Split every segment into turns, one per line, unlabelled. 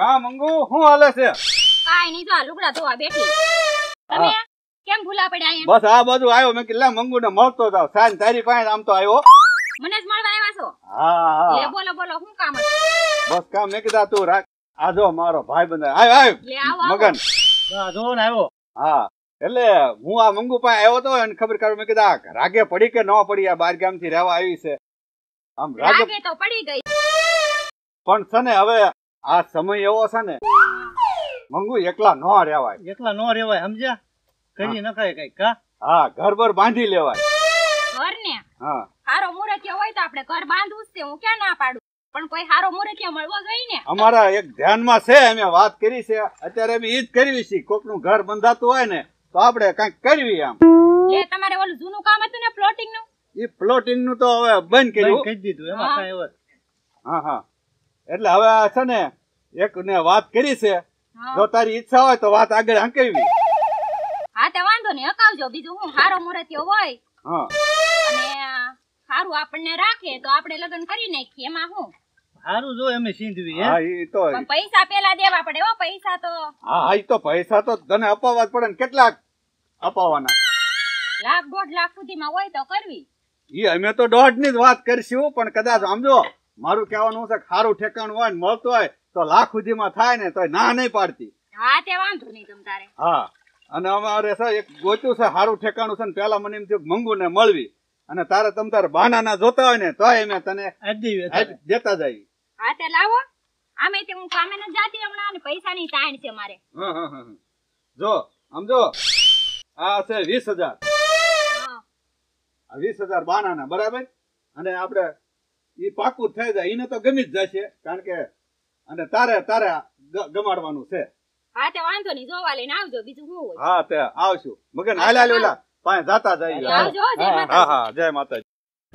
કા મંગુ શું હાલે છે?
કાઈ નહીં, જો આ લુગડા ધોવા બેઠી. તમે કેમ ભૂલા પડ્યા અહીંયા?
બસ આ બાજુ આવ્યો, મેં કીધું મંગુ ને મળતો જાવ. સાંજ તારી પાસે આમ તો આવ્યો.
મને જ મળવા આવ્યા છો?
હા
લે બોલો બોલો, શું કામ હતું?
બસ કામ મેં કીધા તું રાખ. આ જો મારો ભાઈ બંધ આવ્યો.
લે આવો
મગન
જો ને આવ્યો.
હા એટલે હું આ મંગુ પાસે આવ્યો તો અને ખબર કાઢું મેં કીધા રાગે પડી કે ન પડી, આ બાર ગામ થી રહેવા આવી છે. આમ
રાગે તો પડી ગઈ,
પણ છે ને હવે આ સમય એવો છે ને મંગુ એકલા ન રહેવાય.
એકલા નો રેવાય, સમજ્યા? કરી નખાય કઈક કા.
હા ઘર બર બાંધી લેવાય.
ઘર ને
હા
હારો મુરતિયો હોય તો આપણે ઘર બાંધવું જ છે, હું ક્યાં ના પાડું, પણ કોઈ હારો મુરતિયો મળવો જોઈએ ને.
અમારા એક ધ્યાનમાં છે, અમે વાત કરી છે અત્યારે અમે ઈ જ કરવી છે. કોક નું ઘર બંધાતું હોય ને તો આપણે કઈક કરવી. આમ
લે તમારે ઓલું જૂનું કામ હતું ને પ્લોટિંગ નું,
ઈ પ્લોટિંગ નું તો હવે બંધ કર્યું.
કહી દીધું એમાં કઈ હવે.
હા હા એટલે હવે આ છે ને એક ને વાત કરી છે, જો તારી ઈચ્છા હોય તો વાત આગળ હંકેવી.
હા તે વાંધો નહીં, હકાવજો. બીજું હું હારો મુરતિયો હોય
હા
અને સારું આપણને રાખે તો આપણે લગ્ન કરી નાખીએ, એમાં હું
સારું જો એમ સિંધવી.
હા ઈ તો
પણ પૈસા પેલા દેવા પડે હો, પૈસા તો
હા ઈ તો પૈસા તો તને અપાવવા જ પડે ને. કેટલાક અપાવવાના?
1.5 લાખ સુધીમાં હોય તો કરવી.
ઈ અમે તો 1.5 ની જ વાત કરશું, પણ કદાચ સમજો મારું કહેવાનું છે સારું ઠેકાણું હોય ને મળતું હોય તો લાખ સુધીમાં થાય ને તો ના નહીં પાડતી.
હા તે વાંધો નહીં તમ તારે.
હા અને અમારે છે એક ગોત્યું છે સારું ઠેકાણું છે ને પેલા મને એમ થયું મંગુ ને મળવી, અને તારે તમ તારે બહાના જોતા હોય ને તો અમે તને દેતા જાય.
હા તે લાવો. આમે તે હું કામે ન જાતી હમણાં, અને પૈસાની તાણ છે મારે.
જો સમજો આ છે 20,000. 20,000 બાનાના બરાબર. અને આપણે ઈ પાકું થઈ જાય, એને તો ગમી જ જશે કારણ કે અને તારે ગમાડવાનું છે.
હા તે વાંધો નહીં, જોવા લઈને આવજો, બીજું શું હોય.
હા તે આવશું મગન. હાલ ઓલા પાસે જાતા જાય.
આવજો. જય માતાજી.
હા હા જય માતાજી.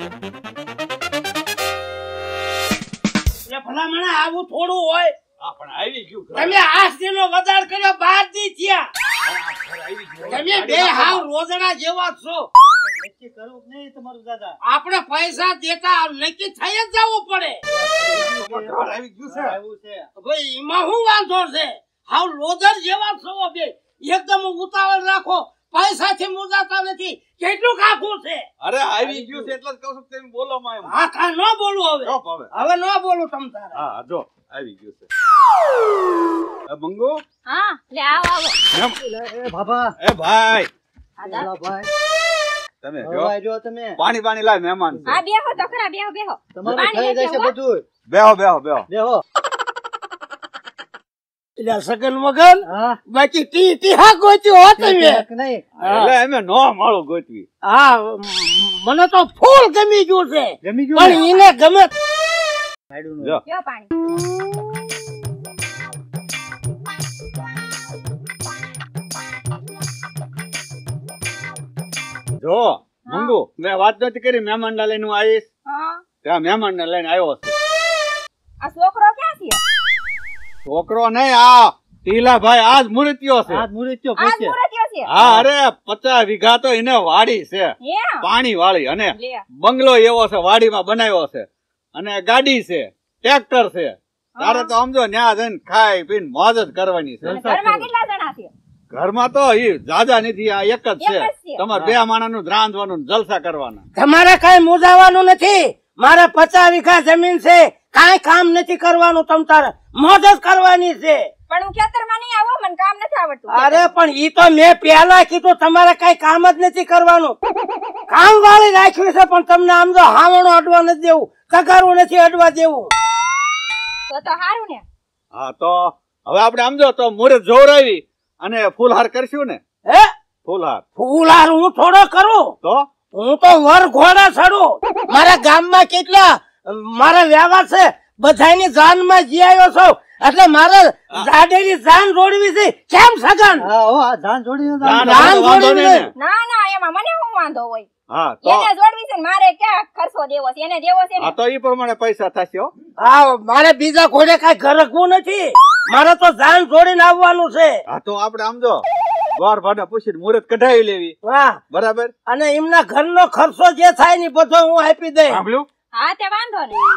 ભલા મને આવું થોડું હોય.
હા પણ આવી ગયું.
તમે આસ્તીનો વધાર કર્યો 12 દી થયા. તમે બે હાવ રોજડા જેવા છો.
નક્કી કરવું નહીં તમારું દાદા.
આપણે પૈસા દેતા નક્કી થઈ જ જવું પડે.
આવી ગયું છે.
એવું છે
ભાઈ એમાં શું વાંધો છે? હાવ લોધર જેવા છો બે. એકદમ ઉતાવળ રાખો, પૈસા થી મુજાતા નથી. કેટલું કાકું છે?
અરે આવી ગયું છે એટલે જ કહું છું કે તમે બોલો માં.
હા કા ન બોલું હવે. હવે ન બોલું તમ તારે.
હા જો આવી ગયું છે. મંગુ
હા લે આવો આવો.
એ બાબા.
એ ભાઈ
આદા
ભાઈ
તમે
જો તમે
પાણી લાય, મહેમાન છે.
હા બેહો તો ખરા, બેહો.
તમારે થઈ જશે બધું.
બેહો
એટલે સગન મગન
હા
બાકી ટી હા ગોચ્યું હો તમે.
નહીં
એટલે અમે નો માળો ગોતવી.
હા મને તો ફૂલ ગમી ગયું છે,
જમી ગયું
પણ એને ગમે.
જો
લ્યો પાણી.
જો મંગુ મેં વાત નથી કરી મહેમાન ને લઈને આવીશ.
હા
ત્યાં મહેમાન ને લઈને આવ્યો છે.
આ છોકરો ક્યાં છે?
છોકરો નહીં, આ ટીલાભાઈ આજ મુરતિયો છે.
આજ મુરતિયો
આજ
પહોંચે.
મુરતિયો છે.
હા અરે 50 વીઘા તો એને વાડી છે,
હે
પાણી વાળી, અને
લે
બંગલો એવો છે વાડીમાં બનાવ્યો છે, અને ગાડી છે, ટ્રેક્ટર છે. તારે તો સમજો ન્યા જઈને ખાઈ પીને મોજ જ કરવાની છે.
અને ઘરમાં કેટલા જણા છે?
ઘરમાં તો ઈ જાજા નથી, આ એક જ
એક જ
છે.
છે.
તમારે 2 માણસનું જ રાંધવાનું, જલસા કરવાના.
તમારે કઈ મુજાવાનું નથી. મારે 50 વીઘા જમીન છે, કાંઈ કામ નથી કરવાનું. તમ તારે મોજ જ કરવાની છે.
પણ હું ખેતરમાં નહીં આવો, મને કામ નથી આવડતું.
અરે પણ ઈ તો મેં પેલા કીધું, તમારે કઈ કામ જ નથી કરવાનું. કામ વાળી રાખ્યું છે, પણ તમને આમ જો હાવણું અડવા નથી દેવું, તગારું નથી અડવા દેવું.
તો હારું ને.
હા તો હવે આપણે સમજો તો મુહૂર્ત જોવરાવી અને ફૂલહાર કરશું ને.
હે
ફૂલહાર
ફૂલહાર હું થોડો કરું?
તો
હું તો વર ઘોડા ચડું. મારા ગામમાં કેટલા મારા વ્યવહાર છે, બધાની જાન માં જી આવ્યો છો, એટલે મારે જાડેરી જાન જોડવી છે. કેમ સગન?
હા હો આ જાન જોડી
જાન
જોડવી
ને.
છે.
ના ના, એમાં મને શું વાંધો હોય?
હા તો
એને જોડવી છે ને મારે ક્યાં ખર્ચો દેવો છે? એને દેવો છે ને.
હા તો ઈ પ્રમાણે પૈસા થશે હો.
હા મારે બીજા કોઈને કઈ ગરકવું નથી. મારે તો જાન જોડીને આવવાનું છે.
હા તો આપણે સમજો દ્વાર ભાને પૂછીને મુહૂર્ત કઢાવી લેવી.
વાહ.
બરાબર.
અને એમના ઘરનો ખર્ચો જે થાય ને બધો હું આપી દઈ.
સાંભળ્યું?
હા તે વાંધો નહીં.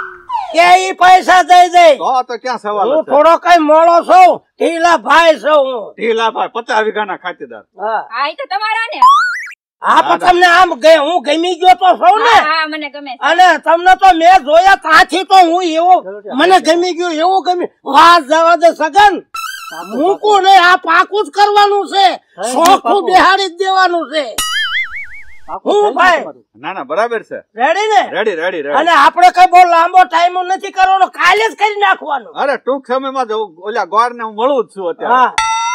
કે ઈ પૈસા દઈ દે.
તો ક્યાં સવાલ
હું
છે?
થોડો કઈ મોળો છું, ઢીલા ભાઈ છું હું.
ઢીલાભાઈ 50 વીઘાના ખાતેદાર.
હા
હા ઈ તો તમારા ને
હા, પણ તમને આમ હું ગમી ગયો તો સૌ ને.
હા હા મને ગમે છે.
અને તમને તો મેં જોયા ત્યાંથી તો હું એવું મને ગમી ગયું, એવું ગમ્યું. વાત જવા દે સગન, મૂકું નહીં, આ પાકું જ કરવાનું છે, શોખું બેહાડી જ દેવાનું છે. હું ભાઈ
ના ના બરાબર છે.
રેડી ને?
Ready ready ready.
અને આપણે કઈ બહુ લાંબો ટાઈમ નથી કરવાનો, કાલે જ કરી નાખવાનું.
અરે ટૂંક સમયમાં જ ઓલા ગોળ ને હું મળું જ છું અત્યારે.
હા,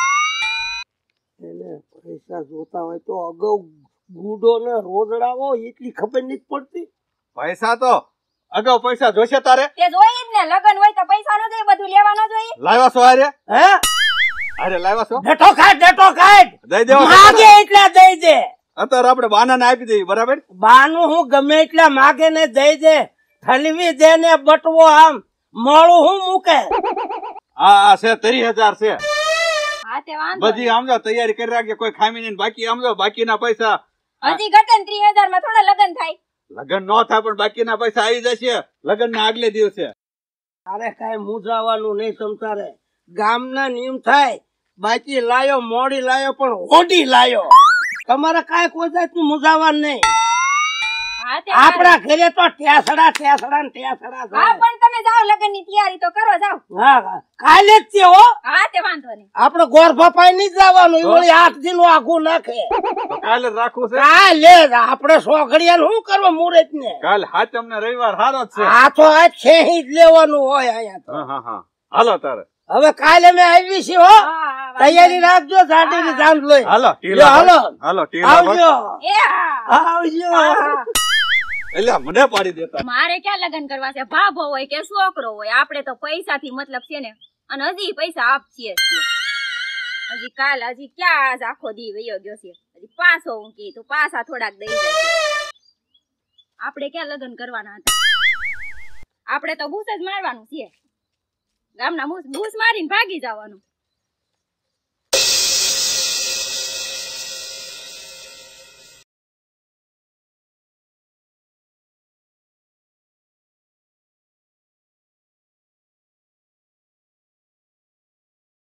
એને પૈસા જોતા હોય તો અગાઉ ગુડો ને રોજડાવો એટલી ખબર નથી પડતી.
પૈસા તો અગાઉ પૈસા જોશે તારે.
તે જોઈએ જ ને, લગન હોય તો પૈસા ન જોઈએ, બધું લેવા ન જોઈએ.
લાવ્યા છો હારે?
હે
અરે લાવ્યા છો?
ડેટો ખાય
દઈ દેવા.
માગે એટલા દઈ દે.
અત્યારે આપણે બાનાને આપી દઈએ બરાબર.
બાનું હું ગમે એટલા માગે ને દઈ દે, ઠલવી દે ને બટવો આમ મોળું હું મૂકે.
હા છે 30,000 છે.
હા તે વાંધો
બધી સમજો તૈયારી કરી રાખજે, કોઈ ખામી નહીં. બાકી સમજો બાકીના પૈસા
નહીં. હજી ઘટે ને 30,000 માં થોડા લગન થાય.
લગન ન થાય પણ બાકીના પૈસા આવી જશે લગન ના આગલે દિવસે.
અરે કઈ મૂંઝાવાનું નહીં તમતારે, ગામના નિયમ થાય. બાકી લાયો મોડી લાયો પણ ઓડી લાયો, તમારે કાંઈ કોઈ જાતનું મૂંઝાવાનું નહીં.
હા તે
આપણા ઘરે તો ટેસડા ટેસડા ને ટેસડા
હા
થાય.
પણ તમે જાઓ લગન ની તૈયારી તો કરો, જાઓ.
હા કાલે જ તે હો,
હા તે વાંધો નહીં.
આપડે ગોર ભપાઈ નહીં જવાનું, એ વળી 8 દિન આઘું નાખે.
તો કાલે જ રાખવું છે.
કાલે આપડે સોઘડિયા શું કરવા મુહૂર્ત ને?
કાલે હાચમ ને રવિવાર હારો જ છે.
આ તો આ છેહી જ લેવાનું હોય અહીંયા તો.
હા હા હાલો તારે.
હવે કાલે મેં આવી છે હો,
હા, હા, વાંધો
તૈયારી રાખજો, જાડીની જાન લઈ.
હાલો
લ્યો, હાલો.
હાલો ટીલાભાઈ.
આવજો
એ હા.
આવજો.
એટલે મને પાડી દેતા.
મારે ક્યાં લગન કરવા છે? ભાભો હોય કે છોકરો હોય, આપણે તો પૈસા થી મતલબ છે ને. અને હજી પૈસા આપીએ જ છીએ. હજી કાલ હજી ક્યાં આજ આખો દી વયો ગયો છે, હજી પાછો હું કી તો પાછા થોડાક દઈ જશે. આપણે ક્યાં લગન કરવાના હતા? આપણે તો બૂસ જ મારવાનું છે, ગામના બૂસ મારીને ભાગી જવાનું.